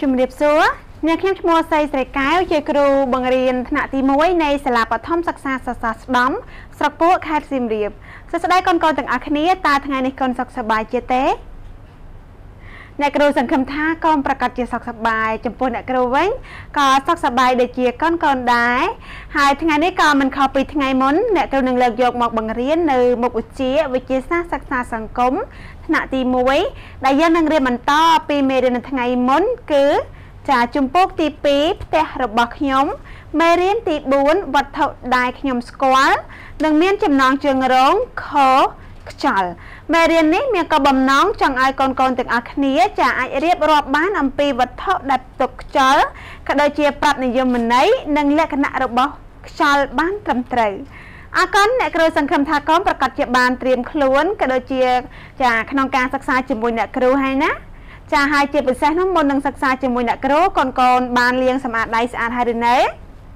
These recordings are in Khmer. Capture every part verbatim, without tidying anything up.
ជំរាបសួរអ្នកខ្ញុំឈ្មោះសីស្រីកែវជាគ្រូបង្រៀនថ្នាក់ទីមួយនៃសាលាបឋមសិក្សាសាស្ត្រស្ដំស្រុកពោធិ៍ខេត្តសៀមរាបសួស្តីកូនកូនទាំងអស់គ្នាតើថ្ងៃនេះកូនសុខសប្បាយជាទេអ្នកគ្រូសង្ឃឹមថាកូនប្រកាសជាសុខសប្បាយចំពោះអ្នកគ្រូវិញក៏សុខសប្បាយដូចជាកូនកូនដែរហើយថ្ងៃនេះក៏មិនខុសពីថ្ងៃមុនអ្នកគ្រូនឹងលើកយកមកបង្រៀននៅមុខវិជ្ជាវិទ្យាសាស្ត្រសិក្សាសង្គមថ្នាក់ទីមួយដែលយើងនឹងរៀនបន្តពីមេរៀននៅថ្ងៃមុនគឺចាជំពូកទីពីរផ្ទះរបស់ខ្ញុំមេរៀនទីបួនវត្ថុដែលខ្ញុំស្គាល់និងមានចំណងជើងរងខខ្យល់មេរៀននេះមានក៏បំណងចង់ឲ្យកូនកូនទាំងអស់គ្នាចាអាចរៀបរាប់បានអំពីវត្ថុដែលផ្ទុកខ្យល់ក៏ដូចជាប្រាប់និយមន័យនិងលក្ខណៈរបស់ខ្យល់បានត្រឹមត្រូវអរគុណអ្នកគ្រូសង្ឃឹមថាកូនប្រកាសជាបានត្រៀមខ្លួនក៏ដូចជាចាក្នុងការសិក្សាជាមួយអ្នកគ្រូហើយណាចាហើយជាពិសេសនោះមុននឹងសិក្សាជាមួយអ្នកគ្រូកូនកូនបានលាងសម្អាតដៃស្អាតហើយឬនៅ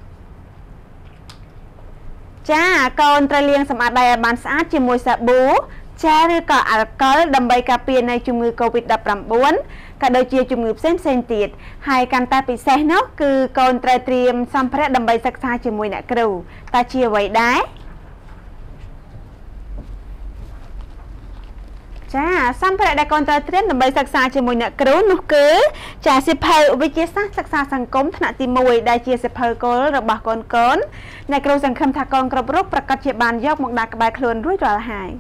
ចាកូនត្រូវលាងសម្អាតដៃឲ្យបានស្អាតជាមួយសាប៊ូចាឬក៏អាល់កុលដើម្បីការពារនៃជំងឺ កូវីដ ដប់ប្រាំបួន ក៏ដូចជាជំងឺផ្សេងផ្សេងទៀតហើយកាន់តែពិសេសនោះគឺកូនត្រូវត្រៀមសម្ភារៈដើម្បីសិក្សាជាមួយអ្នកគ្រូតើជាអ្វីដែរចាសម្ភារៈដែលកូនត្រូវត្រៀមដើម្បីសិក្សាជាមួយអ្នកគ្រូនោះគឺចាសៀវភៅវិទ្យាសាស្ត្រសិក្សាសង្គមថ្នាក់ទីមួយដែលជាសៀវភៅគោលរបស់កូនកូនអ្នកគ្រូសង្ឃឹមថាកូនគ្រប់រូបប្រកាសជាបានយកមកដាក់ក្បែរខ្លួនរួចរាល់ហើយ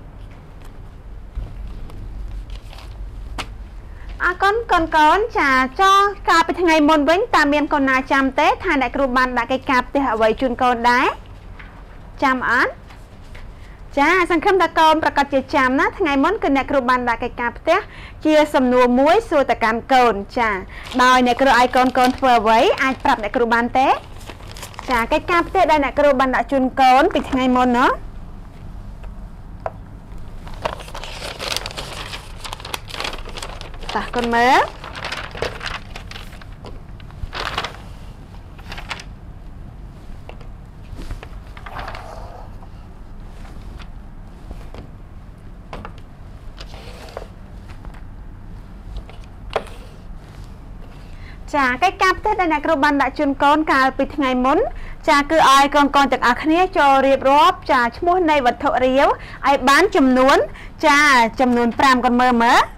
អរគុណកូនកូនចាចោកាលពីថ្ងៃមុនវិញតើមានកូនណាចាំទេថាអ្នកគ្រូបានដាក់កិច្ចការផ្ទះអ្វីជូនកូនដែរចាំអត់ចាសង្ឃឹមថាកូនប្រកាសជាចាំណាថ្ងៃមុនគឺអ្នកគ្រូបានដាក់កិច្ចការផ្ទះជាសំណួរមួយសួរទៅកាន់កូនចាដោយអ្នកគ្រូឲ្យកូនកូនធ្វើអ្វីអាចប្រាប់អ្នកគ្រូបានទេចាកិច្ចការផ្ទះដែលអ្នកគ្រូបានដាក់ជូនកូនពីថ្ងៃមុនណាតើកូនមើលចាកិច្ចការផ្ទះដែលអ្នកគ្រូបានដាក់ជូនកូនកាលពីថ្ងៃមុនចាគឺឲ្យកូនកូនទាំងអស់គ្នាចូលរៀបរាប់ចាឈ្មោះនៃវត្ថុរាវឲ្យបានចំនួនចាចំនួនប្រាំកូនមើលមើល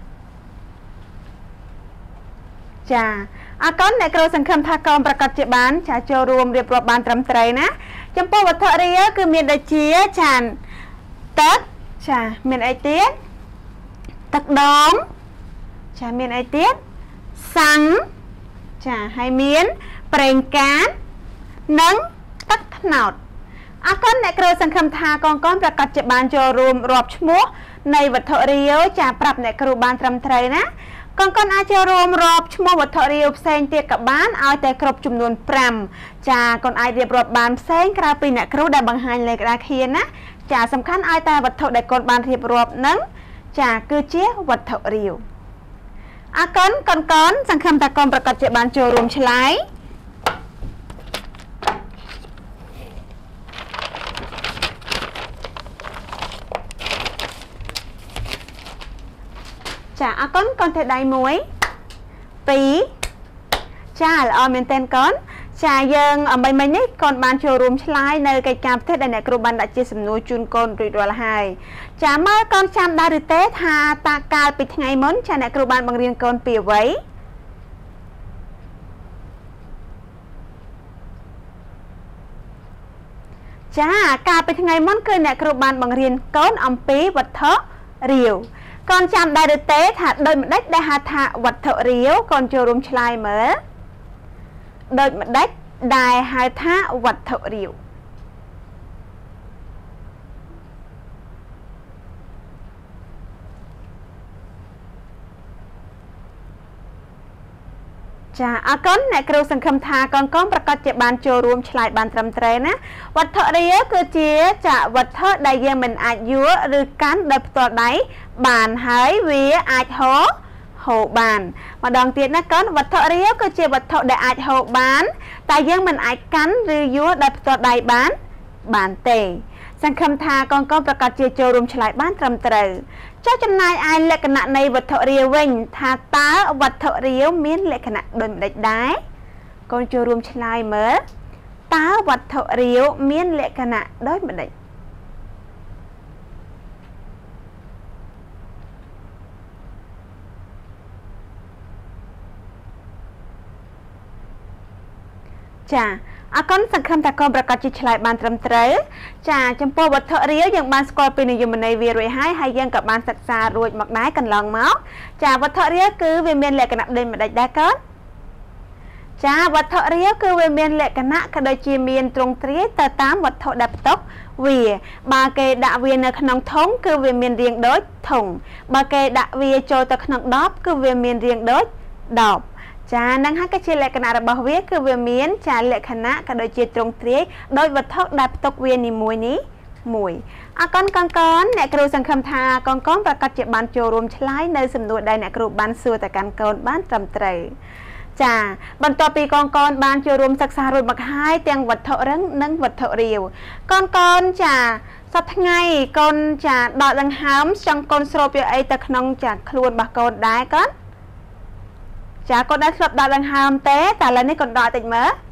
ចាអរគុណអ្នកគ្រូសង្ឃឹមថាកូនប្រកាសជាបានចាចូលរួមរៀបរាប់បានត្រឹមត្រូវណាចំពោះវត្ថុរាវគឺមានដូចជាចាទឹកចាមានអីទៀតទឹកដងចាមានអីទៀតសាំងចាហើយមានប្រេងកាតនិងទឹកត្នោតអរគុណអ្នកគ្រូសង្ឃឹមថាកូនកូនប្រកាសជាបានចូលរួមរាប់ឈ្មោះនៃវត្ថុរាវចាប្រាប់អ្នកគ្រូបានត្រឹមត្រូវណាកូនកូនអាចចូលរួមរាប់ឈ្មោះវត្ថុរាវផ្សេងទៀតក៏បានឲ្យតែគ្រប់ចំនួនប្រាំចាកូនអាចរៀបរាប់បានផ្សេងក្រៅពីអ្នកគ្រូដែលបង្ហាញលើក្តារខៀនណាចាសំខាន់ឲ្យតែវត្ថុដែលកូនបានរៀបរាប់នឹងចាគឺជាវត្ថុរាវអរគុណកូនកូនសង្ឃឹមថាកូនប្រកាសជាបានចូលរួមឆ្លើយចាអរគុណកូនទេដៃមួយពីរចាល្អមែនទែនកូនចាយើងអំបីមិញនេះកូនបានចូលរួមឆ្លើយនៅកិច្ចការផ្ទះដែលអ្នកគ្រូបានដាក់ជាសំណួរជូនកូនរួចរាល់ហើយចាមើលកូនចាំដែរឬទេថាតាកាលពីថ្ងៃមុនចាអ្នកគ្រូបានបង្រៀនកូនពីអ្វីចាកាលពីថ្ងៃមុនគឺអ្នកគ្រូបានបង្រៀនកូនអំពីវត្ថុរាវកូនចាំដែរឬទេថាដូចម្ដេចដែលហៅថាវត្ថុរាវកូនចូលរួមឆ្លើយមើលដូចម្ដេចដែលហៅថាវត្ថុរាវចាអរគុណអ្នកគ្រូសង្ឃឹមថាកូនកូនប្រកាសជាបានចូលរួមឆ្លើយបានត្រឹមត្រូវណាវត្ថុរាវគឺជាចាវត្ថុដែលយើងមិនអាចយួរឬកាន់ដោយផ្ទាល់ដៃបានហើយវាអាចហូរហូរបានម្ដងទៀតណាកូនវត្ថុរាវគឺជាវត្ថុដែលអាចហូរបានតែយើងមិនអាចកាន់ឬយួរដោយផ្ទាល់ដៃបានបានទេសង្ឃឹមថាកូនកូនប្រកាសជាចូលរួមឆ្លើយបានត្រឹមត្រូវ choចំណាយឯលក្ខណៈនៃវត្ថុរាវវិញថាតើវត្ថុរាវមានលក្ខណៈដូចម្ដេចដែរកូនចូលរួមឆ្លើយមើលតើវត្ថុរាវមានលក្ខណៈដូចម្ដេចចាអរគុណសង្ឃឹមថាកូនប្រកាសជាឆ្លើយបានត្រឹមត្រូវចាចំពោះវត្ថុរាវយើងបានស្គាល់ពីនិយមន័យវារួចហើយហើយយើងក៏បានសិក្សារួចមកដែរកន្លងមកចាវត្ថុរាវគឺវាមានលក្ខណៈដូចម្ដេចដែរកូនចាវត្ថុរាវគឺវាមានលក្ខណៈក៏ដូចជាមានទ្រង់ទ្រាយទៅតាមវត្ថុដែលផ្ទុកវាបើគេដាក់វានៅក្នុងធុងគឺវាមានរាងដូចធុងបើគេដាក់វាចូលទៅក្នុងដបគឺវាមានរាងដូចដបចានឹងហើយក៏ជាលក្ខណៈរបស់វាគឺវាមានចាលក្ខណៈក៏ដូចជាទ្រង់ទ្រាយដោយវត្ថុដែលផ្ទុកវានីមួយនេះមួយអរគុណកូនកូនអ្នកគ្រូសង្ឃឹមថាកូនកូនប្រកាសជាបានចូលរួមឆ្លើយនៅសំណួរដែលអ្នកគ្រូបានសួរទៅកាន់កូនបានត្រឹមត្រូវចាបន្ទាប់ពីកូនកូនបានចូលរួមសិក្សារួចមកហើយទាំងវត្ថុរឹងនិងវត្ថុរាវកូនកូនចាសប្តាហ៍ថ្ងៃកូនចាដកដង្ហើមចង់កូនស្រូបយកអីទៅក្នុងចាខ្លួនរបស់កូនដែរកូនចាកូនដែរស្លាប់ដកដង្ហើមទេតែឥឡូវនេះកូនដកតិចមើល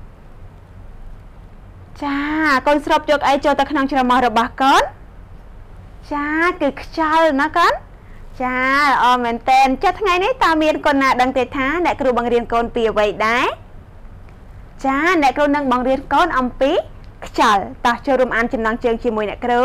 ចាកូនស្រូបយកអីចូលទៅក្នុងច្រមុះរបស់កូនចាគឺខ្យល់ណាកូនចាអរមែនតើចុះថ្ងៃនេះតើមានកូនណាដឹងទេថាអ្នកគ្រូបង្រៀនកូនពីអ្វីដែរចាអ្នកគ្រូនឹងបង្រៀនកូនអំពីខ្យល់តោះចូលរួមអានចំណងជើងជាមួយអ្នកគ្រូ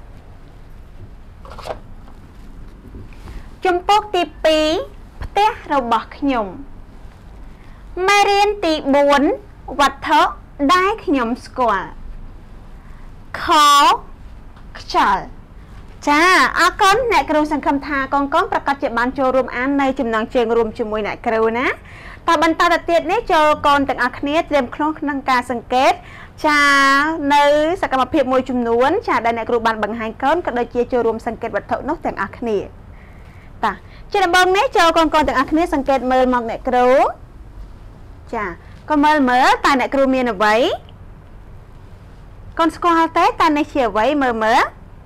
ចំពោះទីពីរផ្ទះរបស់ខ្ញុំមេរៀនទីបួនវត្ថុដែលខ្ញុំស្គាល់ខខ្យល់ចាអរគុណអ្នកគ្រូសង្ឃឹមថាកូនកូនប្រកាសជាបានចូលរួមអាននៅចំណងជើងរួមជាមួយអ្នកគ្រូណាតើបន្តទៅទៀតនេះចូលកូនទាំងអស់គ្នាត្រៀមខ្លួនក្នុងការសង្កេតចានៅសកម្មភាពមួយចំនួនចាដែលអ្នកគ្រូបានបង្ហាញកូនក៏ដូចជាចូលរួមសង្កេតវត្ថុនោះទាំងអស់គ្នាតាជាដំបូងនេះចូលកូនកូនទាំងអស់គ្នាសង្កេតមើលមកអ្នកគ្រូចាកូនមើលមើលតើអ្នកគ្រូមានអ្វីកូនស្គាល់ទេតើនេះជាអ្វីមើលមើល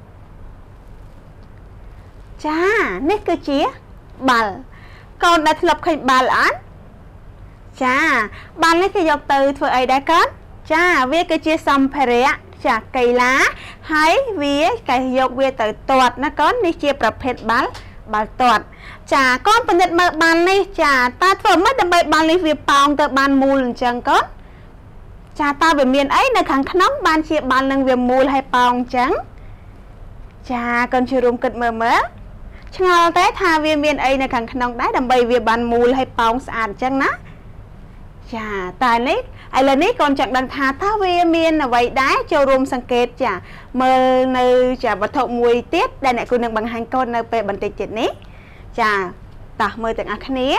ចានេះគឺជាបាល់កូនដែលធ្លាប់ឃើញបាល់អត់ចាបាល់នេះគេយកទៅធ្វើអីដែរកូនចាវាគឺជាសម្ភារៈចាកីឡាហើយវាគេយកវាទៅទាត់ណាកូននេះជាប្រភេទបាល់បាល់ទាត់ចាកូនពិនិត្យមើលបាល់នេះចាតើធ្វើម៉េចដើម្បីបាល់នេះវាប៉ោងទៅបានមូលអញ្ចឹងកូនចាតើវាមានអីនៅខាងក្នុងបានជាបាល់នឹងវាមូលហើយប៉ោងអញ្ចឹងចាកូនជួយរួមគិតមើលមើលឆ្ងល់ទេថាវាមានអីនៅខាងក្នុងដែរដើម្បីវាបានមូលហើយប៉ោងស្អាតអញ្ចឹងណាចាតែនេះឥឡូវនេះកូនចង់ដឹងថាតើវាមានអ្វីដែរចូលរួមសង្កេតចាមើលនៅចាវត្ថុមួយទៀតដែលអ្នកគ្រូនឹងបង្ហាញកូននៅពេលបន្តិចទៀតនេះចាតោះមើលទាំងអស់គ្នា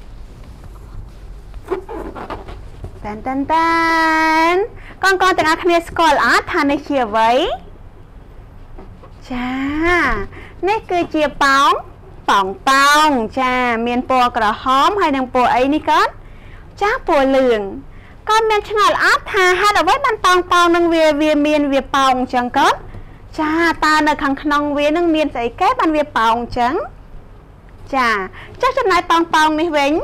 តានតានតានកូនកូនទាំងអស់គ្នាស្គាល់អត់ថានេះជាអ្វីចានេះគឺជាប៉ោងប៉ោងប៉ោងចាមានពណ៌ក្រហមហើយនិងពណ៌អីនេះកូនចាពណ៌លឿងកូនមានឆ្ងល់អត់ថាហេតុអ្វីបានប៉ោងប៉ោងនឹងវាវាមានវាប៉ោងអញ្ចឹងកូនចាតើនៅខាងក្នុងវានឹងមានស្អីគេបានវាប៉ោងអញ្ចឹងចាចុះចំណែកប៉ោងប៉ោងនេះវិញ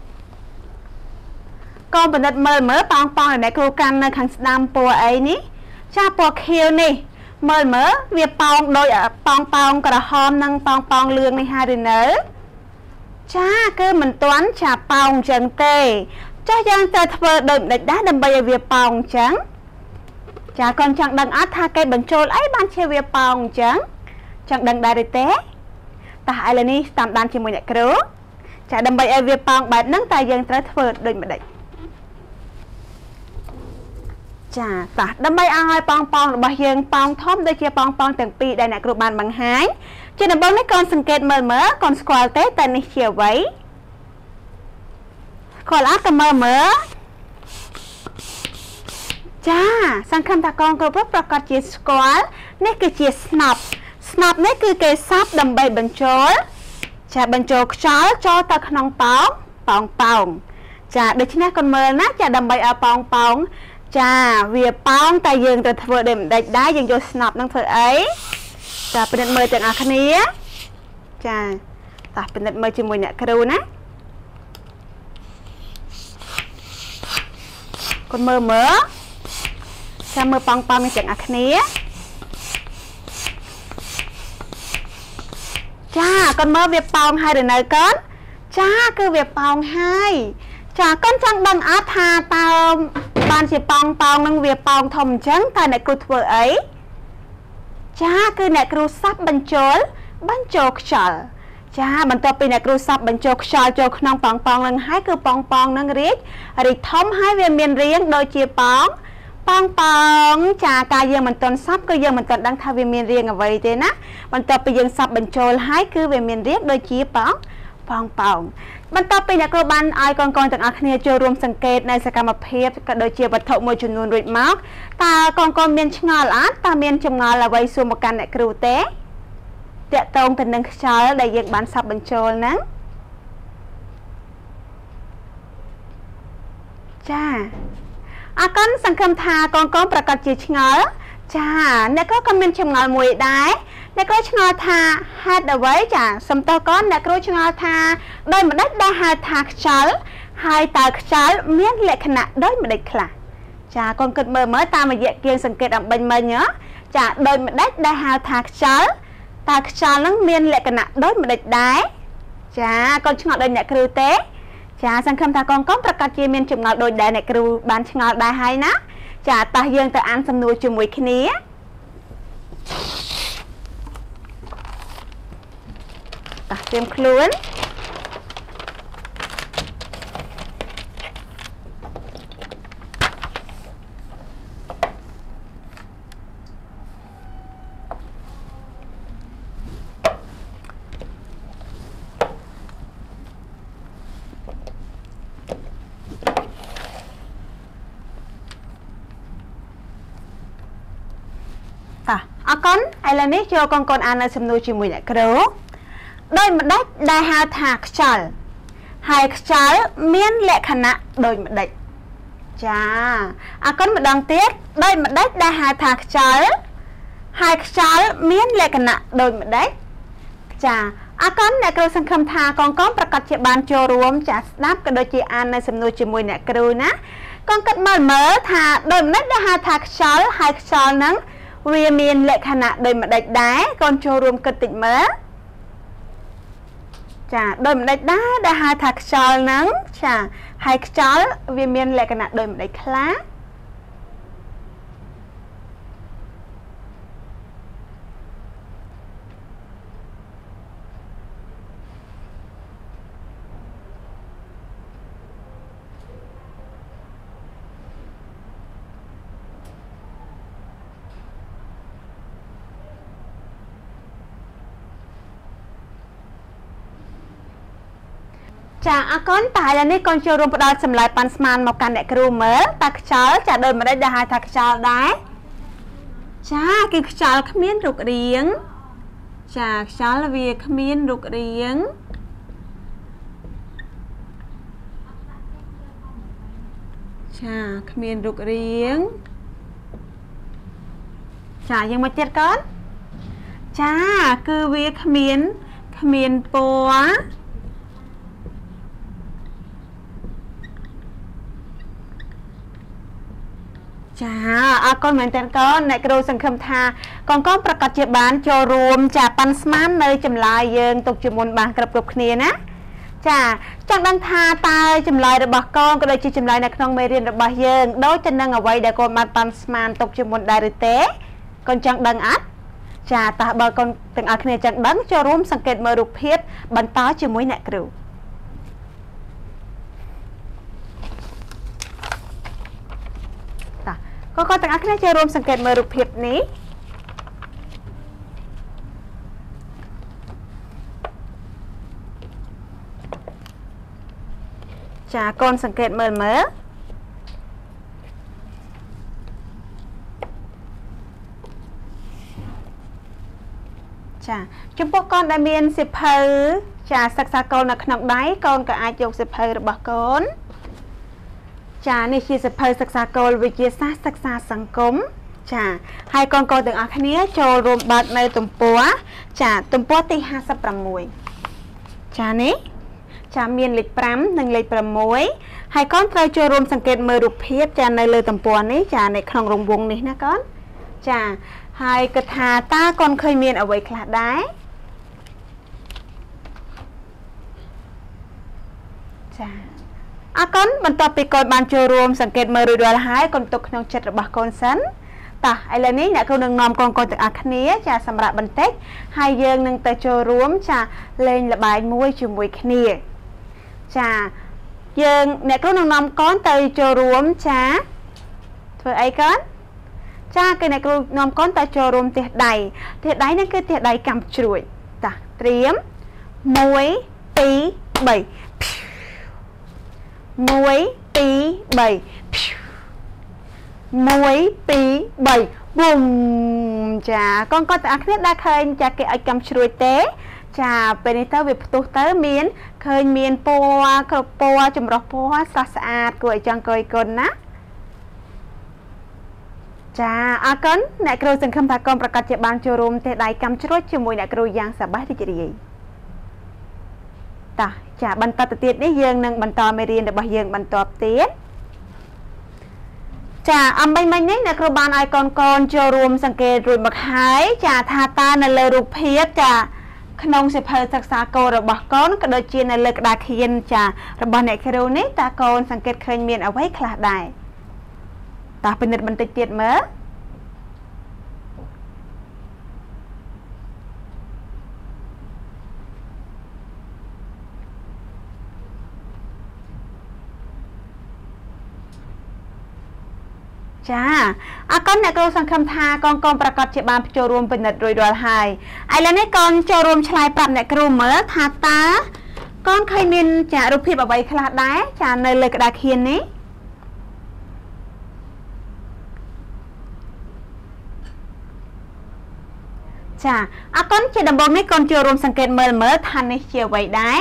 កូនបណ្ឌិតមើលមើលប៉ោងប៉ោងដែលគ្រូកាន់នៅខាងស្ដាំពណ៌អីនេះចាពណ៌ខៀវនេះមើលមើលវាប៉ោងដូចប៉ោងប៉ោងក្រហមនិងប៉ោងប៉ោងលឿងនេះហើយឬនៅចាគឺមិនទាន់ចាប៉ោងអញ្ចឹងទេចុះយើងត្រូវធ្វើដូចម្ដេចដែរដើម្បីឲ្យវាប៉ោងអញ្ចឹងចាកូនចង់ដឹងអត់ថាគេបញ្ចូលអីបានជាវាប៉ោងអញ្ចឹងចង់ដឹងដែរឬទេតោះឥឡូវនេះតាមដានជាមួយអ្នកគ្រូចាដើម្បីឲ្យវាប៉ោងបែបហ្នឹងតើយើងត្រូវធ្វើដូចម្ដេចចាតោះដើម្បីឲ្យប៉ោងប៉ោងរបស់យើងប៉ោងធំដូចជាប៉ោងប៉ោងទាំងពីរដែលអ្នកគ្រូបានបង្ហាញជាដំបូងនេះកូនសង្កេតមើលមើលកូនស្គាល់ទេតើនេះជាអ្វីស្គាល់អត់តើមើលមើលចាសង្ឃឹមថាកូនគ្រប់ប្រកាសជាស្គាល់នេះគឺជាស្នប់ស្នប់នេះគឺគេសាប់ដើម្បីបញ្ចូលចាបញ្ចូលខ្យល់ចូលទៅក្នុងប៉ោងប៉ោងប៉ោងចាដូច្នេះកូនមើលណាចាដើម្បីឲ្យប៉ោងប៉ោងចាវាប៉ោងតែយើងត្រូវធ្វើដូចម្ដេចដែរយើងយកស្នប់នឹងធ្វើអីចាពិនិត្យមើលទាំងអស់គ្នាចាតោះពិនិត្យមើលជាមួយអ្នកគ្រូណាកូនមើលមើលចាំមើលប៉ងប៉ងនេះទាំងអស់គ្នាចាកូនមើលវាប៉ោងហើយឬនៅកូនចាគឺវាប៉ោងហើយចាកូនចង់ដឹងអត់ថាតើបានជាប៉ោងប៉ោងនឹងវាប៉ោងធំអញ្ចឹងតើអ្នកគ្រូធ្វើអីចាគឺអ្នកគ្រូសាប់បញ្ចូលបញ្ចូលខ្យល់ចាបន្ទាប់ពីអ្នកគ្រូសាប់បញ្ចូលខ្យល់ចូលក្នុងប៉ោងប៉ោងនឹងហើយគឺប៉ោងប៉ោងនឹងរីករីកធំហើយវាមានរាងដូចជាប៉ោងប៉ោងប៉ោងចាការយើងមិនទាន់សាប់គឺយើងមិនទាន់ដឹងថាវាមានរាងអ្វីទេណាបន្ទាប់ពីយើងសាប់បញ្ចូលហើយគឺវាមានរាងដូចជាប៉ោងប៉ោងប៉ោងបន្ទាប់ពីអ្នកគ្រូបានឲ្យកូនកូនទាំងអស់គ្នាចូលរួមសង្កេតនៅសកម្មភាពក៏ដូចជាវត្ថុមួយចំនួនរួចមកតើកូនកូនមានឆ្ងល់អត់តើមានចម្ងល់អ្វីសួរមកកាន់អ្នកគ្រូទេតាក់ទងទៅនឹងខ្យល់ដែលយើងបានសាប់បញ្ចូលហ្នឹងចាអរគុណសង្ឃឹមថាកូនកូនប្រកាសជាឆ្ងល់ចាអ្នកគ្រូក៏មានចម្ងល់មួយដែរអ្នកគ្រូឆ្ងល់ថាហេតុអ្វីចាសំទោសកូនអ្នកគ្រូឆ្ងល់ថាដោយម្ដេចដែលហៅថាខ្យល់ហើយតើខ្យល់មានលក្ខណៈដោយម្ដេចខ្លះចាកូនគិតមើលមើលតាមរយៈគៀងសង្កេតអំបញ្ញមិញចាដោយម្ដេចដែលហៅថាខ្យល់តើខ្យល់នឹងមានលក្ខណៈដោយម្ដេចដែរចាកូនឆ្ងល់ដោយអ្នកគ្រូទេចាសង្ឃឹមថាកូនកូនប្រកាសជាមានចម្ងល់ដូចដែរអ្នកគ្រូបានឆ្ងល់ដែរហើយណាចាតោះយើងទៅអានសំណួរជាមួយគ្នាតោះត្រៀមខ្លួនអរគុណឥឡូវនេះចូលកូនកូនអាននៅសំណួរជាមួយអ្នកគ្រូដោយម្ដេចដែលហៅថាខ្យល់ហើយខ្យល់មានលក្ខណៈដូចម្ដេចចាអរគុណម្ដងទៀតដោយម្ដេចដែលហៅថាខ្យល់ហើយខ្យល់មានលក្ខណៈដូចម្ដេចចាអរគុណអ្នកគ្រូសង្ឃឹមថាកូនកូនប្រកាសជាបានចូលរួមចាស្ដាប់ក៏ដូចជាអាននៅសំណួរជាមួយអ្នកគ្រូណាកូនគិតមើលមើលថាដោយម្ដេចដែលហៅថាខ្យល់ហើយខ្យល់ហ្នឹងវាមានលក្ខណៈដូចម្ដេចដែរកូនចូលរួមគិតតិចមើលចាដូចម្ដេចដែរដែលហៅថាខ្យល់ហ្នឹងចាហើយខ្យល់វាមានលក្ខណៈដូចម្ដេចខ្លះចាអរគុណតែឥឡូវនេះកូនចូលរួមផ្ដល់ចម្លើយប៉ាន់ស្មានមកកាន់អ្នកគ្រូមើលតើខ្យល់ចាដូចម្ដេចដែលហៅថាខ្យល់ដែរចាគឺខ្យល់គ្មានរូបរាងចាខ្យល់វាគ្មានរូបរាងចាគ្មានរូបរាងចាយើងមកទៀតកូនចាគឺវាគ្មានគ្មានពណ៌ចាអរគុណមែនតើកូនអ្នកគ្រូសង្ឃឹមថាកូនកូនប្រកាសជាបានចូលរួមចាប៉ាន់ស្មាននៅចម្លើយយើងទុកជាមុនបានគ្រប់គ្រប់គ្នាណាចាចង់ដឹងថាតើចម្លើយរបស់កូនក៏ដូចជាចម្លើយនៅក្នុងមេរៀនរបស់យើងដូចទៅនឹងអ្វីដែលកូនបានប៉ាន់ស្មានទុកជាមុនដែរឬទេកូនចង់ដឹងអត់ចាតើបើកូនទាំងអស់គ្នាចង់ដឹងចូលរួមសង្កេតមើលរូបភាពបន្តជាមួយអ្នកគ្រូកូនកូនទាំងអស់គ្នាចូលរួមសង្កេតមើលរូបភាពនេះចាកូនសង្កេតមើលមើលចាចំពោះកូនដែលមានសៀវភៅចាសិក្សាកូននៅក្នុងដៃកូនក៏អាចយកសៀវភៅរបស់កូនចានេះជាសៀវភៅសិក្សាគោលវិទ្យាសាស្ត្រសិក្សាសង្គមចាហើយកូនកូនទាំងអស់គ្នាចូលរួមបើកនៅទំព័រចាទំព័រទីห้าสิบหกចានេះចាមានលេខห้าនិងលេខหกហើយកូនត្រូវចូលរួមសង្កេតមើលរូបភាពចានៅលើទំព័រនេះចានៅក្នុងរង្វង់នេះណាកូនចាហើយគិតថាតើកូនឃើញមានអ្វីខ្លះដែរចាអរគុណបន្ទាប់ពីកូនបានចូលរួមសង្កេតមើលរួចរាល់ហើយកូនទុកក្នុងចិត្តរបស់កូនសិនតោះឥឡូវនេះអ្នកគ្រូនឹងនាំកូនកូនទាំងអស់គ្នាចាសម្រាប់បន្តិចហើយយើងនឹងទៅចូលរួមចាលេងល្បែងមួយជាមួយគ្នាចាយើងអ្នកគ្រូនឹងនាំកូនទៅចូលរួមចាធ្វើអីកូនចាគឺអ្នកគ្រូនាំកូនទៅចូលរួមផ្ទះដៃផ្ទះដៃនេះគឺផ្ទះដៃកម្មជ្រួយតោះត្រៀមមួយពីរបីមួយពីរបីមួយពីរបីប៊ុំចាកូនកូនទាំងអស់គ្នាđãឃើញចាគេឲ្យកម្មជ្រួយទេចាពេលនេះទៅវាផ្ទុះទៅមានឃើញមានពណ៌គ្រប់ពណ៌ចម្រុះពណ៌ស្រស់ស្អាតគួរឲ្យចង់កុយកូនណាចាអរគុណអ្នកគ្រូសង្ឃឹមថាកូនប្រកាសជាបានចូលរួមទេដៃកម្មជ្រួយជាមួយអ្នកគ្រូយ៉ាងសប្បាយរីករាយតោះចាបន្តទៅទៀតនេះយើងនឹងបន្តមេរៀនរបស់យើងបន្តទៀតចាអំបញ្ញមិញនេះអ្នកគ្រូបានឲ្យកូនកូនចូលរួមសង្កេតរួចមកហើយចាថាតើនៅលើរូបភាពចាក្នុងសិភៅសិក្សាគោលរបស់កូនក៏ដូចជានៅលើក្តារខៀនចារបស់អ្នកគ្រូនេះតើកូនសង្កេតឃើញមានអ្វីខ្លះដែរតោះពិនិត្យបន្តិចទៀតមើលចាអរគុណអ្នកគ្រូសង្ឃឹមថាកូនកូនប្រកាសជាបានចូលរួមពិនិត្យរួចរាល់ហើយឥឡូវនេះកូនចូលរួមឆ្លើយប្រាប់អ្នកគ្រូមើលថាតើកូនឃើញមានចារូបភាពអ្វីខ្លះដែរចានៅលើក្តារខៀននេះចាអរគុណជាដំបូងនេះកូនចូលរួមសង្កេតមើលមើលថានេះជាអ្វីដែរ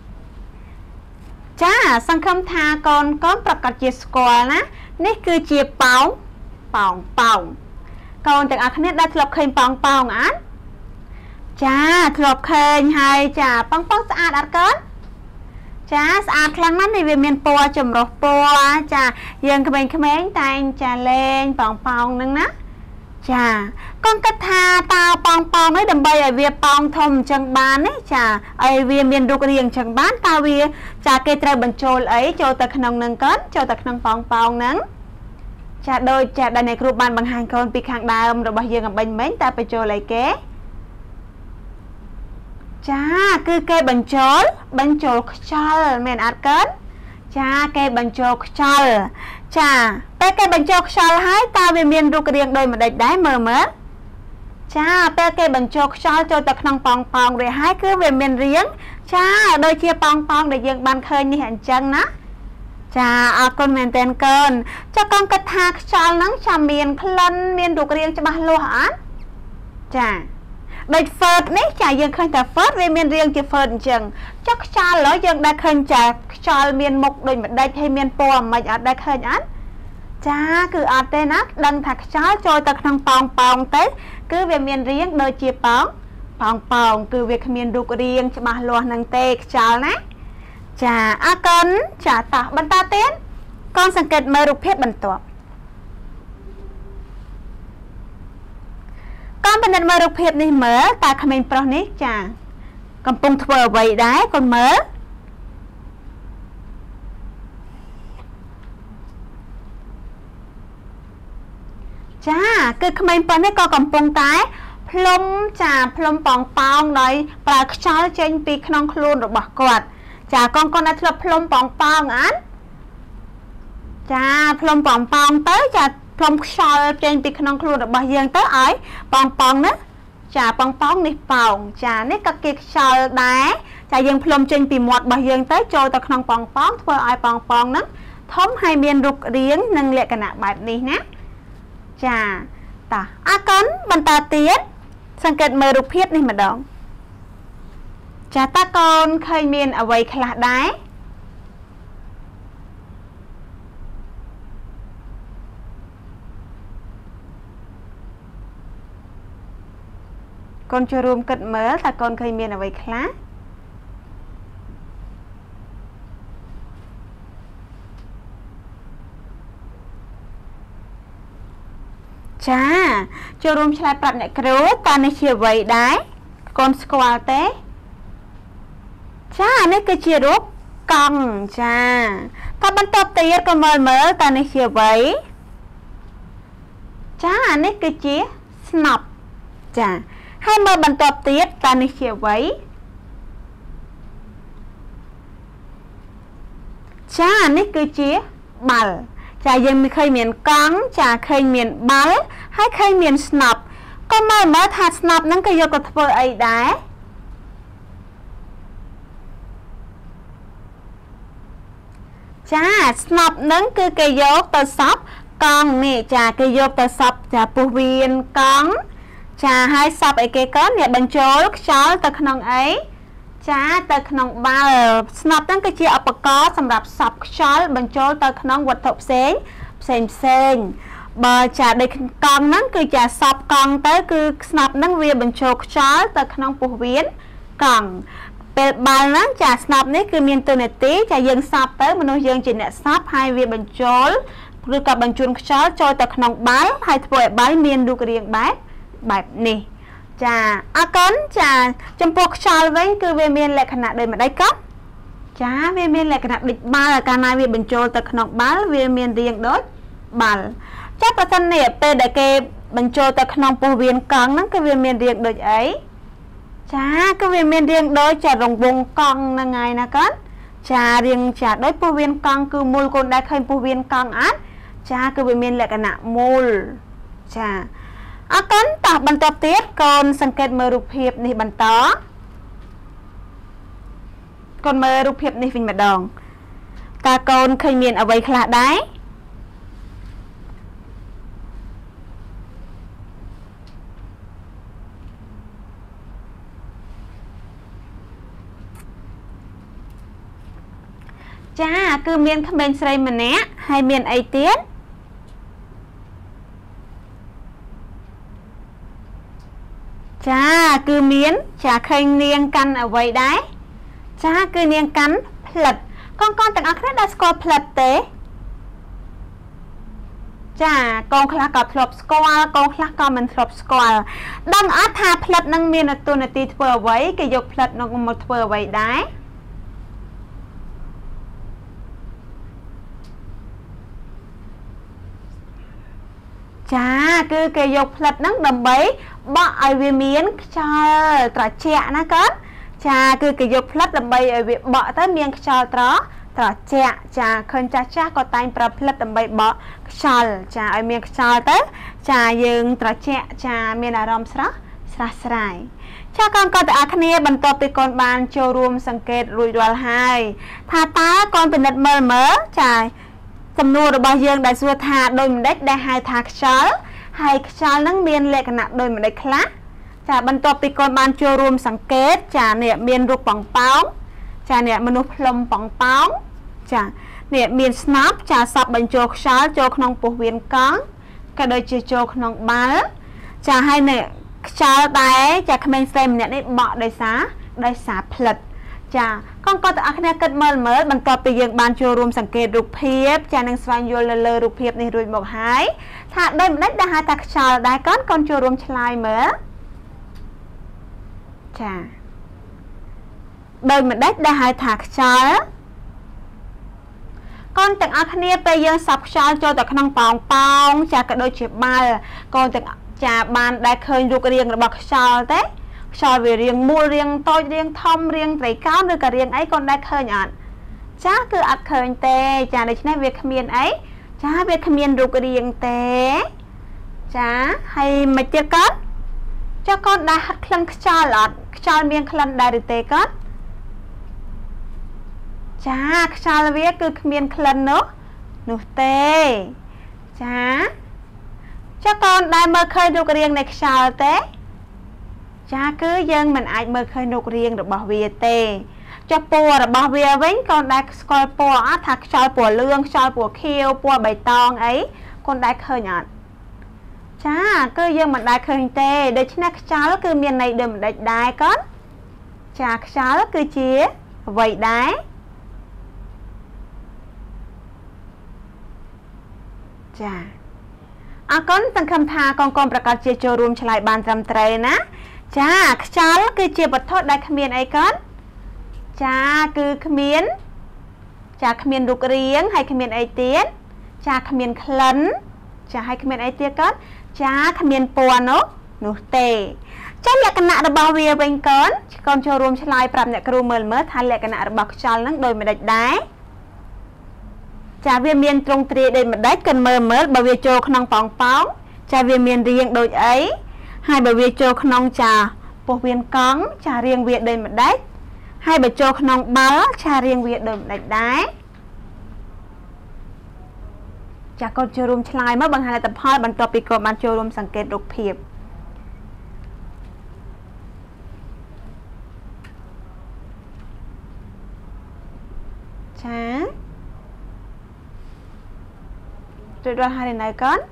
ចាសង្ឃឹមថាកូនកូនប្រកាសជាស្គាល់ណានេះគឺជាប៉ោងប៉ោងប៉ោងកូនទាំងអស់គ្នាដែលធ្លាប់ឃើញប៉ោងប៉ោងអត់ចាធ្លាប់ឃើញហើយចាប៉ោងប៉ោងស្អាតអត់កូនចាស្អាតខ្លាំងណាស់នេះវាមានពណ៌ចម្រុះពណ៌ចាយើងក្មេងៗតែងចាលេងប៉ោងប៉ោងហ្នឹងណាចាកូនគិតថាតើប៉ោងប៉ោងនេះដើម្បីឲ្យវាប៉ោងធំអញ្ចឹងបានទេចាឲ្យវាមានរូបរាងអញ្ចឹងបានតើវាចាគេត្រូវបញ្ចូលអីចូលទៅក្នុងនឹងកូនចូលទៅក្នុងប៉ោងប៉ោងហ្នឹងចាដូចចាដែលអ្នកគ្រូបានបង្ហាញកូនពីខាងដើមរបស់យើងអំបញ្ញមិញតើបញ្ចូលអីគេចាគឺគេបញ្ចូលបញ្ចូលខ្យល់មែនអត់កូនចាគេបញ្ចូលខ្យល់ចាពេលគេបញ្ចូលខ្យល់ហើយតើវាមានរូបរាងដូចម្ដេចដែរមើលមើលចាពេលគេបញ្ចូលខ្យល់ចូលទៅក្នុងប៉ោងប៉ោងរួចហើយគឺវាមានរាងចាដូចជាប៉ោងប៉ោងដែលយើងបានឃើញនេះអញ្ចឹងណាចាអរគុណមែនទែនកូនចាកូនគិតថាខ្យល់ហ្នឹងចាមានក្លិនមានរូបរាងច្បាស់លាស់អត់ចាដូច Fert នេះចាយើងឃើញតែ Fert វាមានរាងជា Fert អញ្ចឹងចុះខ្យល់ហើយយើងដែលឃើញចាខ្យល់មានមុខដូចម្ដេចហើយមានពណ៌មិនអត់ដែលឃើញអត់ចាគឺអត់ទេណាដឹងថាខ្យល់ចូលទៅក្នុងប៉ោងប៉ោងទៅគឺវាមានរាងដូចជាប៉ោងប៉ោងប៉ោងគឺវាគ្មានរូបរាងច្បាស់លាស់នឹងទេខ្យល់ណាចាអរគុណចាតោះបន្តទៀតកូនសង្កេតមើលរូបភាពបន្ទាប់កូនពិនិត្យមើលរូបភាពនេះមើលតើក្មេងប្រុសនេះចាកំពុងធ្វើអ្វីដែរកូនមើលចាគឺក្មេងប្រុសនេះក៏កំពុងតែផ្លុំចាផ្លុំប៉ោងប៉ោងដោយប្រើខ្យល់ចេញពីក្នុងខ្លួនរបស់គាត់ចាកូនកូនដែលធ្លាប់ផ្លុំប៉ោងប៉ោងអត់ចាផ្លុំប៉ោងប៉ោងទៅចាផ្លុំខ្យល់ចេញពីក្នុងខ្លួនរបស់យើងទៅឲ្យប៉ោងប៉ោងណាចាប៉ោងប៉ោងនេះប៉ោងចានេះក៏គេខ្យល់ដែរចាយើងផ្លុំចេញពីមាត់របស់យើងទៅចូលទៅក្នុងប៉ោងប៉ោងធ្វើឲ្យប៉ោងប៉ោងហ្នឹងធំហើយមានរូបរាងនិងលក្ខណៈបែបនេះណាចាតោះអរគុណបន្តទៀតសង្កេតមើលរូបភាពនេះម្ដងចាតើកូនឃើញមានអ្វីខ្លះដែរ con cho room cất mở ta con khơi miền ở vậy khá chà cho room chai bạc nè kêu ta này chia vậy đấy con squat té chà này cái chia rốt cong chà ta bắt tập tiết con mở mở ta này chia vậy chà này cái chia snap chà hai mở bắt tập tiết ta này chia vậy chà này cái chia bal chàยังไม่เคยเหมียนกังchà เคยเหมียนบัลให้เคยเหมียน snap ก็ไม่มาถ้า snap นั้นก็ยกกับเธอไอ้ได้chà snap นั้นคือเกยกตัวซับกังนี่chàเกยกตัวซับchà ปูเวียนกังchà ให้ซับไอ้เกก้อนเนี่ยบรรจุลูกช้อนตัวขนมไอ้chà ตัวขนมบัล snap นั้นก็จะอุปกรณ์สำหรับซับช้อนบรรจุตัวขนมวัตถุเส้นเส้นเส้นบอจะได้กองนั้นคือจะซับกองเตอคือ snap นั้นเวียบรรจุช้อนตัวขนมปูเวียนกองเป็นบาลนั้นจะ snap นี่คือมีตัวเนตีจะยังซับเตอมนุษย์ยังจีเนี่ยซับให้เวียบรรจุหรือกับบรรจุช้อนโจยตัวขนมบัลให้ถอยบัลมีนดูกระเรียงแบบแบบนี้จะอาการจะจำพวกชาลเว้นคือเวียนเมียนแหลกขนาดเดินมาได้ก็จ้าเวียนเมียนแหลกขนาดดิบบาลการนายเวียนบรรจุตัวขนมบัลเวียนเมียนเรียงโดยบัลจ้าประจันเนี่ยเป็นแต่เก็บบรรจุตัวขนมปูเวียนกองนั้นก็เวียนเมียนเรียงโดยไอ้จ้าก็เวียนเมียนเรียงโดยจะลงวงกองนั่งไงนะกันจ้าเรียงจะโดยปูเวียนกองคือมูลคนได้เคยปูเวียนกองอันจ้าคือเวียนเมียนแหลกขนาดมูลจ้าอาการต่อบรรทบเตี้ยก่อนสังเกตเมื่อรูปเพียบนี่บรรทอก่อนเมื่อรูปเพียบนี่ฟินมาดองตาโกนเคยเมียนเอาไว้คลาได้จ้าคือเมียนขมิ้นใส่มันเนี้ยให้เมียนไอเตี้ยจ้าคือเมียนจะเคยเนียงกันเอาไว้ได้จ้าคือเนียงกันผลัดก้อนก้อนแต่งอักษรได้สกอร์ผลัดเตะจ้ากองคลากับทลบสกอร์กองคลากับมันทลบสกอร์ดังอาถาผลัดนั่งเมียนตัวนาทีเผื่อไว้ก็ยกผลัดนั่งมาเผื่อไว้ได้จ้าคือเกยกผลัดนั่งดำใบบ่ไอเวียเมียนชาตราเจนะกันจ้าคือเกยกผลัดดำใบไอเวียบ่แต่เมียนชาตราตราเจจ้าคนจ้าจ้าก็ตายประผลัดดำใบบ่ชาจ้าไอเมียนชาแต่จ้ายังตราเจจ้าเมียนอารมณ์สระสระสลายจ้าก่อนก่อนแต่อาคเนียบรรทบไปก่อนบานโจรวมสังเกตรุยดวลให้ถ้าตาก่อนเป็นนัดเมื่อเมื่อจ้าจำนวนระบายยังได้ส่วนธาโดยมันได้ได้หายทากชาลหายชาลนั่งเมียนเล็กขนาดโดยมันได้คละจากบรรทบปีกรบานโจรวมสังเกตจากเนี่ยเมียนรูปป่องเป้าจากเนี่ยมนุษย์พลมป่องเป้าจากเนี่ยเมียนสนับจากสับบรรโจชาลโจขนมปูเวียนกังก็โดยเจโจขนมบัลจากให้เนี่ยชาลได้จากคำเซมเนี่ยได้เบาได้สาได้สาผลัดจ้าก้องก็จะอักเนกเกิดเมื่อเมื่อบรรทบไปยังบานโจรวมสังเกตรูปเพียบจานังสวานโยเลเลรูปเพียบในรุ่ยบอกหายถ้าได้ได้ได้หาตักชาได้ก้อนก้อนโจรวมชลายเมื่อจ้าโดยมันได้ได้หาตักชาก้อนแต่งอักเนไปยังสับชาโจแต่ขนมปองปองจากกระโดดเฉียบมาก้อนแต่งจ่าบานได้เคยรูกเรียงระบักชาเต้ชาเรียงมูเรียงโตเรียงทอมเรียงไตรก้าวหรือกระเรียงไอ้คนได้เคยอ่านจ้าคืออัดเคยเตะจ้าในชั้นเวทขมิ้นไอ้จ้าเวทขมิ้นรูกระเรียงเตะจ้าให้มาเจอกันเจ้าก้อนได้หัดคลังชาหลอดชาเมียงคลังได้หรือเตะกันจ้าชาเวทคือขมิ้นคลังเนาะหนูเตะจ้าเจ้าก้อนได้มาเคยรูกระเรียงในชาเตะจ้าคือยังมันอาจเมื่อเคยนกเรียงหรือบะเวียเตจะปัวหรือบะเวียเว้นก่อนได้สกอร์ปัวอาถักชอยปัวเลื่องชอยปัวเคียวปัวใบตองไอ้คนได้เคยหยาดចាគឺយើងមិនដែលឃើញទេដូច្នេះខ្យល់គឺមានន័យដូចមិនដេចដែរកូនចាខ្យល់គឺជាអ្វីដែរចាអរគុណសង្ឃឹមថាកូនកូនប្រកាសជាចូលរួមឆ្លើយបានត្រឹមត្រូវណាចាខ្យល់គឺជាវត្ថុដែលគ្មានអីកូនចាគឺគ្មានចាគ្មានរូបរាងហើយគ្មានអីទៀតចាគ្មានក្លិនចាហើយគ្មានអីទៀតកូនចាគ្មានពណ៌នោះនោះទេចាលក្ខណៈរបស់វាវិញកូនកូនចូលរួមឆ្លើយប្រាប់អ្នកគ្រូមើលមើលថាលក្ខណៈរបស់ខ្យល់នឹងដូចម្ដេចដែរចាវាមានទ្រង់ទ្រាយដូចម្ដេចកូនមើលមើលបើវាចូលក្នុងប៉ោងប៉ោងចាវាមានរាងដូចអីហើយបើវាចូលក្នុងចាពោះវៀនកង់ចារាងវាដូចម្ដេចហើយបើចូលក្នុងបាល់ចារាងវាដូចម្ដេចដែរចាកូនចូលរួមឆ្លើយមកបង្ហាញលទ្ធផលបន្ទាប់ពីកូនបានចូលរួមសង្កេតរូបភាពចារួចរាល់ហើយនៅកូន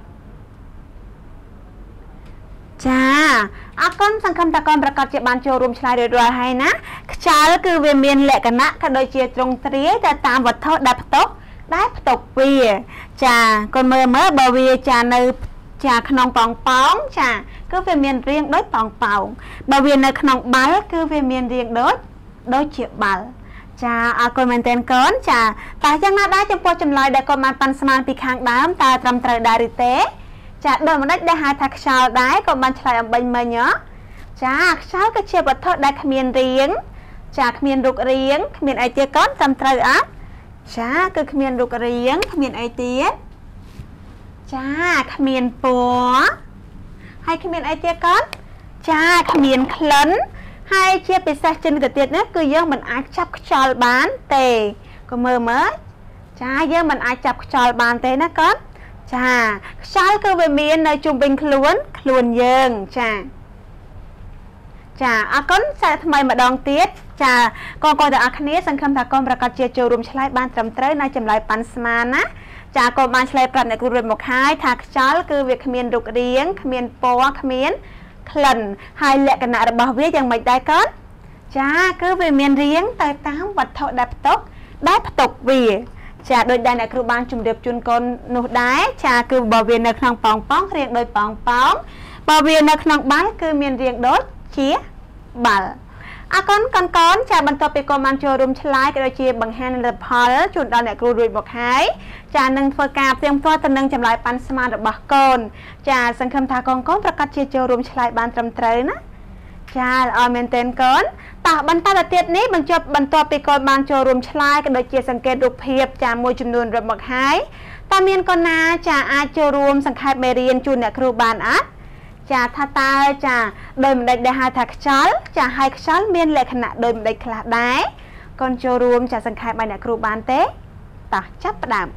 ចាអរគុណសង្ឃឹមថាកូនប្រកាសជាបានចូលរួមឆ្លើយរួចរាល់ហើយណាខ្យល់គឺវាមានលក្ខណៈក៏ដូចជាទ្រង់ទ្រាយទៅតាមវត្ថុដែលផ្ទុកដែលផ្ទុកវាចាកូនមើលមើលបើវាចានៅចាក្នុងប៉ោងប៉ោងចាគឺវាមានរាងដូចប៉ោងប៉ោងបើវានៅក្នុងបាល់គឺវាមានរាងដូចដូចជាបាល់ចាអរគុណមែនទែនកូនចាតែយ៉ាងណាដែរចំពោះចម្លើយដែលកូនបានប៉ាន់ស្មានពីខាងដើមតើត្រឹមត្រូវដែរឬទេចាដូចម្ដេចដែលហៅថាខ្យល់ដែរកូនបានឆ្លើយអំបញ្ញមិញហ៎ចាខ្យល់គឺជាវត្ថុដែលគ្មានរាងចាគ្មានរូបរាងគ្មានអីទៀតកូនត្រឹមត្រូវអត់ចាគឺគ្មានរូបរាងគ្មានអីទៀតចាគ្មានពណ៌ហើយគ្មានអីទៀតកូនចាគ្មានក្លិនហើយជាពិសេសជាងទៅទៀតនេះគឺយើងមិនអាចចាប់ខ្យល់បានទេក៏មើលមើលចាយើងមិនអាចចាប់ខ្យល់បានទេណាកូនចាខ្យល់គឺវាមាននៅជុំវិញខ្លួនខ្លួនយើងចាចាអរគុណសារថ្មីម្ដងទៀតចាកូនកូនទាំងអស់គ្នាសង្ឃឹមថាកូនប្រកាសជាចូលរួមឆ្លើយបានត្រឹមត្រូវនៅចម្លើយប៉ាន់ស្មានណាចាកូនបានឆ្លើយប្រាប់អ្នកគ្រូរួចមកហើយថាខ្យល់គឺវាគ្មានរូបរាងគ្មានពណ៌គ្មានក្លិនហើយលក្ខណៈរបស់វាយ៉ាងម៉េចដែរកូនចាគឺវាមានរាងទៅតាមវត្ថុដែលផ្ទុកដែលផ្ទុកវាចាដោយដែលអ្នកគ្រូបានជម្រាបជូនកូននោះដែរចាគឺបើវានៅក្នុងប៉ោងប៉ោងរាងដូចប៉ោងប៉ោងបើវានៅក្នុងបាល់គឺមានរាងដូចជាបាល់អរគុណកូនកូនចាបន្ទាប់ពីកូនបានចូលរួមឆ្លើយក៏ដូចជាបង្ហាញលទ្ធផលជូនដល់អ្នកគ្រូរួចមកហើយចានឹងធ្វើការផ្ទៀងផ្ទាត់ទៅនឹងចម្លើយប៉ាន់ស្មានរបស់កូនចាសង្ឃឹមថាកូនកូនប្រកាសជាចូលរួមឆ្លើយបានត្រឹមត្រូវណាចាល្អមែនទែនកូនតោះបន្តទៅទៀតនេះបញ្ចប់បន្ទាប់ពីកូនបានចូលរួមឆ្លើយក៏ដូចជាសង្កេតរូបភាពចាមួយចំនួនរាប់មកហើយតើមានកូនណាចាអាចចូលរួមសង្ខេបមេរៀនជូនអ្នកគ្រូបានអត់ចាថាតើចាដូចម្ដេចដែលហៅថាខ្យល់ចាហើយខ្យល់មានលក្ខណៈដូចម្ដេចខ្លះដែរកូនចូលរួមចាសង្ខេបឲ្យអ្នកគ្រូបានទេតោះចាប់ផ្ដើម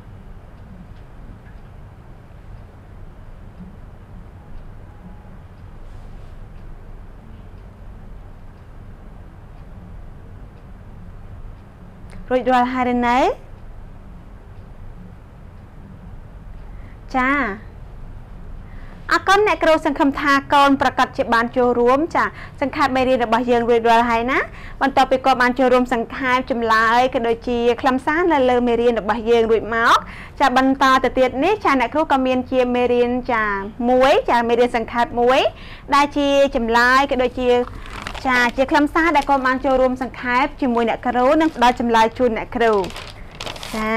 រួចរាល់ហើយឬនៅចាអរគុណអ្នកគ្រូសង្ឃឹមថាកូនប្រកាសជាបានចូលរួមចាសង្ខេបមេរៀនរបស់យើងរួចរាល់ហើយណាបន្ទាប់ពីគាត់បានចូលរួមសង្ខេបចម្លើយក៏ដូចជាខ្លឹមសារនៅលើមេរៀនរបស់យើងរួចមកចាបន្តទៅទៀតនេះចាអ្នកគ្រូក៏មានជាមេរៀនចាមួយចាមេរៀនសង្ខេបមួយដែលជាចម្លើយក៏ដូចជាចាជាខ្លឹមសារដែលកូនបានចូលរួមសង្ខេបជាមួយអ្នកគ្រូនិងផ្ដល់ចម្លើយជូនអ្នកគ្រូចា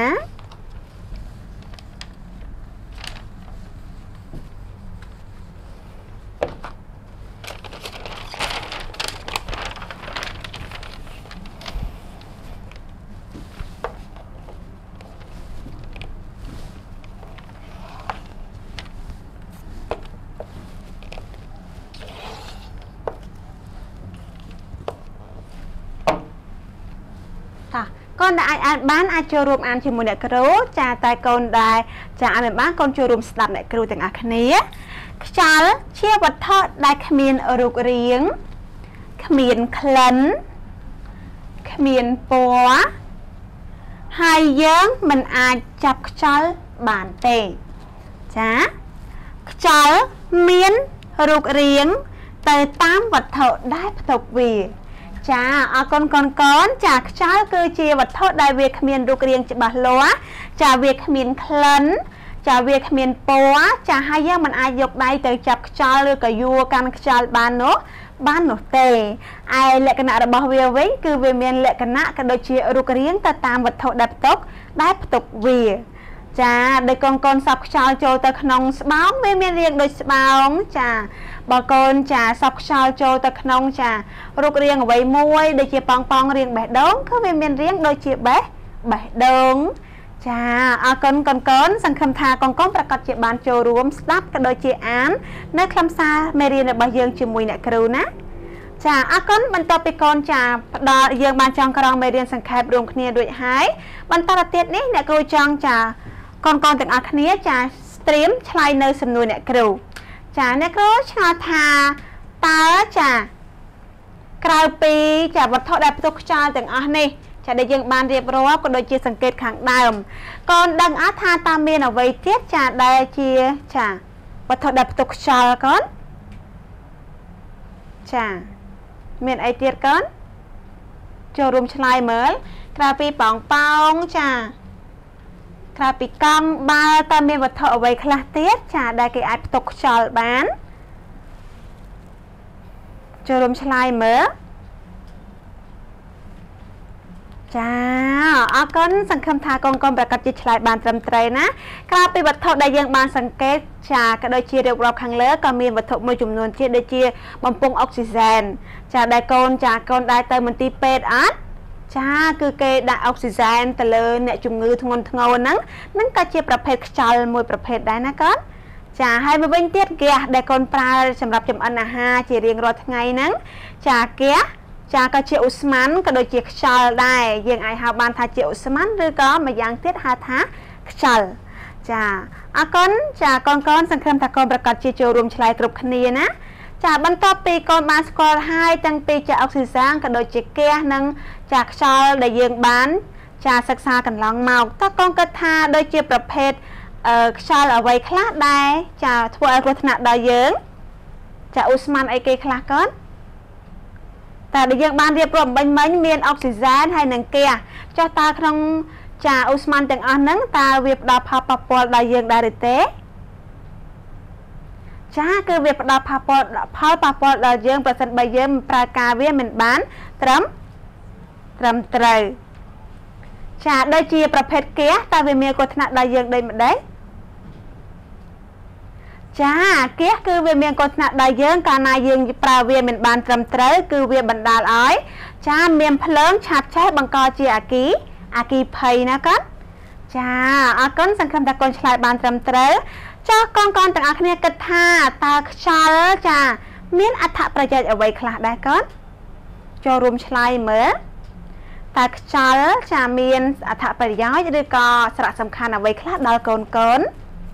កូនដែលអាចអានបានអាចចូលរួមអានជាមួយអ្នកគ្រូចាតែកូនដែលចាអានមិនបានកូនចូលរួមស្ដាប់អ្នកគ្រូទាំងអស់គ្នាខ្យល់ជាវត្ថុដែលគ្មានរូបរាងគ្មានក្លិនគ្មានពណ៌ហើយយើងមិនអាចចាប់ខ្យល់បានទេចាខ្យល់មានរូបរាងទៅតាមវត្ថុដែលផ្ទុកវាចាអរគុណកូនកូនចាខ្យល់គឺជាវត្ថុដែលវាគ្មានរូបរាងច្បាស់លាស់ចាវាគ្មានក្លិនចាវាគ្មានពណ៌ចាហើយយើងមិនអាចយកដៃទៅចាប់ខ្យល់ឬក៏យួរកាន់ខ្យល់បាននោះបាននោះទេឯលក្ខណៈរបស់វាវិញគឺវាមានលក្ខណៈក៏ដូចជារូបរាងទៅតាមវត្ថុដែលផ្ទុកដែលផ្ទុកវាចាដោយកូនកូនសពខ្យល់ចូលទៅក្នុងស្បោងវាមានរាងដូចស្បោងចាបើកូនចាសពខ្យល់ចូលទៅក្នុងចារូបរាងអ្វីមួយដូចជាប៉ងប៉ងរាងបេះដូងគឺវាមានរាងដូចជាបេះបេះដូងចាអរគុណកូនកូនសង្ឃឹមថាកូនកូនប្រកាសជាបានចូលរួមស្ដាប់ក៏ដូចជាអាននៅខ្លឹមសារមេរៀនរបស់យើងជាមួយអ្នកគ្រូណាចាអរគុណបន្តពីកូនចាផ្ដល់យើងបានចងក្រងមេរៀនសង្ខេបរួមគ្នារួចហើយបន្តទៅទៀតនេះអ្នកគ្រូចង់ចាកូនកូនទាំងអស់គ្នាចាត្រៀមឆ្លើយនៅសំណួរអ្នកគ្រូចាអ្នកគ្រូឆ្ងល់ថាតើចាក្រៅពីចាវត្ថុដែលផ្ទុកខ្យល់ទាំងអស់នេះចាដែលយើងបានរៀបរាប់ក៏ដូចជាសង្កេតខាងដើមកូនដឹងអត់ថាតើមានអ្វីទៀតចាដែលជាចាវត្ថុដែលផ្ទុកខ្យល់កូនចាមានអីទៀតកូនចូលរួមឆ្លើយមើលក្រៅពីប៉ោងប៉ោងចាក្រៅពីកង់បាល់តើមានវត្ថុអ្វីខ្លះទៀតចាដែលគេអាចផ្ទុកខ្យល់បានចូលរួមឆ្លើយមើលចាអរគុណសង្ឃឹមថាកូនកូនប្រកាសជាឆ្លើយបានត្រឹមត្រូវណាក្រៅពីវត្ថុដែលយើងបានសង្កេតចាក៏ដូចជារៀបរាប់ខាងលើក៏មានវត្ថុមួយចំនួនទៀតដូចជាបំពង់អុកស៊ីហ្សែនចាដែលកូនចាកូនដែរទៅមន្ទីរពេទ្យអត់ចាគឺគេដាក់អុកស៊ីហ្សែនទៅលើអ្នកជំងឺធ្ងន់ធ្ងរហ្នឹងហ្នឹងក៏ជាប្រភេទខ្យល់មួយប្រភេទដែរណាកូនចាហើយមកវិញទៀតហ្គាសដែលកូនប្រើសម្រាប់ចម្អិនអាហារជារៀងរាល់ថ្ងៃហ្នឹងចាហ្គាសចាក៏ជាឧស្ម័នក៏ដូចជាខ្យល់ដែរយើងអាចហៅបានថាជាឧស្ម័នឬក៏ម្យ៉ាងទៀតហៅថាខ្យល់ចាអរគុណចាកូនកូនសង្ឃឹមថាកូនប្រកាសជាចូលរួមឆ្លើយគ្រប់គ្នាណាចាបន្ទាប់ពីកូនបានស្គាល់ហើយតាំងពីចាអុកស៊ីហ្សែនក៏ដូចជាហ្គាសនិងចាខ្យល់ដែលយើងបានចាសិក្សាកន្លងមកតើកូនគិតថាដូចជាប្រភេទអឺខ្យល់អ្វីខ្លះដែរចាធ្វើឲ្យគ្រោះថ្នាក់ដល់យើងចាឧស្ម័នអីគេខ្លះកូនតែដែលយើងបានរៀបរាប់មិញមិញមានអុកស៊ីហ្សែនហើយនិងហ្គាសចុះតើក្នុងចាឧស្ម័នទាំងអស់ហ្នឹងតើវាផ្ដល់ផលប៉ះពាល់ដល់យើងដែរឬទេចាគឺវាផ្ដល់ផលប៉ះផលប៉ះពាល់ដល់យើងប្រសិនបើយើងប្រើការវាមិនបានត្រឹមត្រឹមត្រូវចាដូចជាប្រភេទហ្គាសតើវាមានគ្រោះថ្នាក់ដល់យើងដូចម្ដេចចាហ្គាសគឺវាមានគ្រោះថ្នាក់ដល់យើងកាលណាយើងប្រើវាមិនបានត្រឹមត្រូវគឺវាបណ្ដាលឲ្យចាមានភ្លើងឆាបឆេះបង្កជាអាគីអាគីភ័យណាកូនចាអរគុណសង្ឃឹមថាកូនឆ្លើយបានត្រឹមត្រូវចុះកូនកូនទាំងអស់គ្នាគិតថាតើខ្យល់ចាមានអត្ថប្រយោជន៍អ្វីខ្លះដែរកូនចូលរួមឆ្លើយមើលតើខ្យល់ចាមានអត្ថប្រយោជន៍ឬក៏សារៈសំខាន់អ្វីខ្លះដល់កូនកូន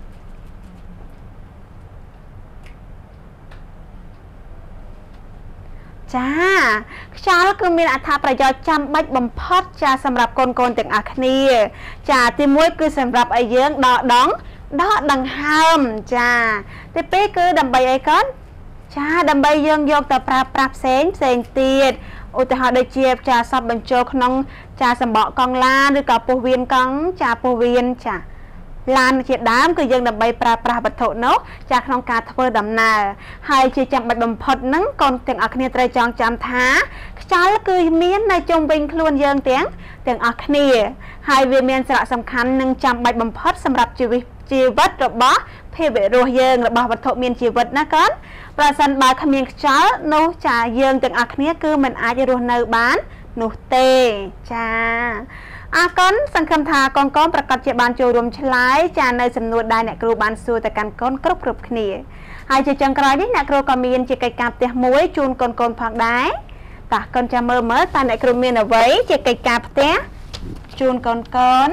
ចាខ្យល់គឺមានអត្ថប្រយោជន៍ចាំបាច់បំផុតចាសម្រាប់កូនកូនទាំងអស់គ្នាចាទីមួយគឺសម្រាប់ឲ្យយើងដកដងដកដង្ហើមចាទីពីរគឺដើម្បីអីកូនចាដើម្បីយើងយកទៅប្រើប្រាស់ផ្សេងផ្សេងទៀតឧទាហរណ៍ដូចជាចាសពបញ្ចូលក្នុងចាសម្បកកង់ឡានឬក៏ពោះវៀនកង់ចាពោះវៀនចាឡានជាដើមគឺយើងដើម្បីប្រើប្រាស់វត្ថុនោះចាក្នុងការធ្វើដំណើរហើយជាចាំបាច់បំផុតហ្នឹងកូនទាំងអស់គ្នាត្រូវចងចាំថាខ្យល់គឺមាននៅជុំវិញខ្លួនយើងទាំងទាំងអស់គ្នាហើយវាមានសារៈសំខាន់និងចាំបាច់បំផុតសម្រាប់ជីវិតជីវិតរបស់ភាវៈរស់យើងរបស់វត្ថុមានជីវិតណាកូនប្រសិនបើគ្មានខ្យល់នោះចាយើងទាំងអស់គ្នាគឺមិនអាចរស់នៅបាននោះទេចាអរគុណសង្ឃឹមថាកូនកូនប្រកាសជាបានចូលរួមឆ្លើយចានៅសំណួរដែលអ្នកគ្រូបានសួរទៅកាន់កូនគ្រប់គ្រប់គ្នាហើយជាចុងក្រោយនេះអ្នកគ្រូក៏មានជាកិច្ចការផ្ទះមួយជូនកូនកូនផងដែរតើកូនចាំមើលមើលតើអ្នកគ្រូមានអ្វីជាកិច្ចការផ្ទះជូនកូនកូន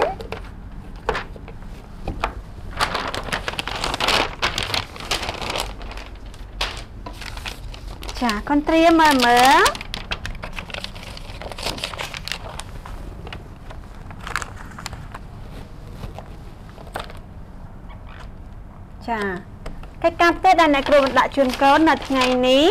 ចាកូនត្រៀមមើលមើលចាកិច្ចអ្នកគ្រូបានដាក់ជូនកូននៅថ្ងៃនេះ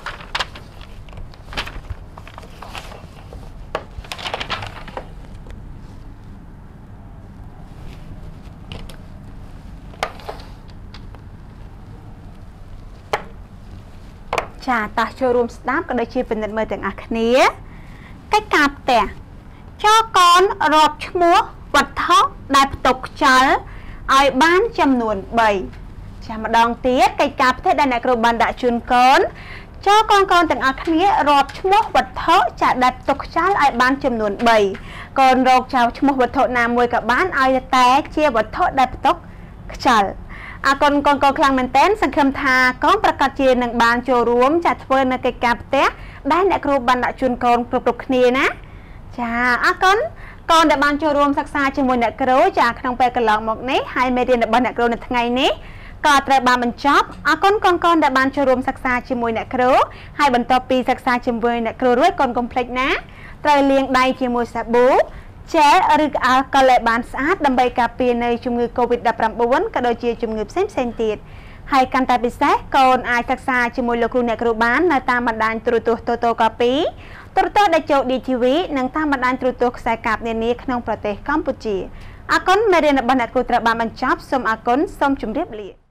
ចាតោះចូលរួមស្ដាប់ក៏ដូចជាពិនិត្យមើលទាំងអស់គ្នាកិច្ចការផ្ទះចោកនរាប់ឈ្មោះវត្ថុដែលផ្ទុកខ្យល់ឲ្យបានចំនួន3ចាម្ដងទៀតកិច្ចការផ្ទះដែលអ្នកគ្រូបានដាក់ជូនកូនចោកូនកូនទាំងអស់គ្នារាប់ឈ្មោះវត្ថុចាដែលផ្ទុកខ្យល់ឲ្យបានចំនួន3កូនរកចោលឈ្មោះវត្ថុណាមួយក៏បានឲ្យតែជាវត្ថុដែលផ្ទុកខ្យល់អរគុណកូនកូនខ្លាំងមែនទែនសង្ឃឹមថាកូនប្រកាសជានឹងបានចូលរួមចាធ្វើនៅកិច្ចការផ្ទះដែលអ្នកគ្រូបានដាក់ជូនកូនគ្រប់គ្រប់គ្នាណាចាអរគុណកូនដែលបានចូលរួមសិក្សាជាមួយអ្នកគ្រូចាក្នុងពេលកន្លងមកនេះហើយមេរៀនរបស់អ្នកគ្រូនៅថ្ងៃនេះក៏ត្រូវបានបញ្ចប់អរគុណកូនកូនដែលបានចូលរួមសិក្សាជាមួយអ្នកគ្រូហើយបន្ទាប់ពីសិក្សាជាមួយអ្នកគ្រូរួចកូនកុំភ្លេចណាត្រូវលាងដៃជាមួយសាប៊ូជែលឬអាល់កុលឲ្យបានស្អាតដើម្បីការពារនៅជំងឺ កូវីដ ដប់ប្រាំបួន ក៏ដូចជាជំងឺផ្សេងផ្សេងទៀតហើយកាន់តែពិសេសកូនអាចសិក្សាជាមួយលោកគ្រូអ្នកគ្រូបាននៅតាមបណ្ដាញទូរទស្សន៍ Toto Copy ទូរទស្សន៍ដែលចូល ឌី ធី វី និងតាមបណ្ដាញទូរទស្សន៍ខ្សែកាបនានាក្នុងប្រទេសកម្ពុជាអរគុណមេរៀនរបស់អ្នកគ្រូត្រូវបានបញ្ចប់សូមអរគុណសូមជម្រាបលា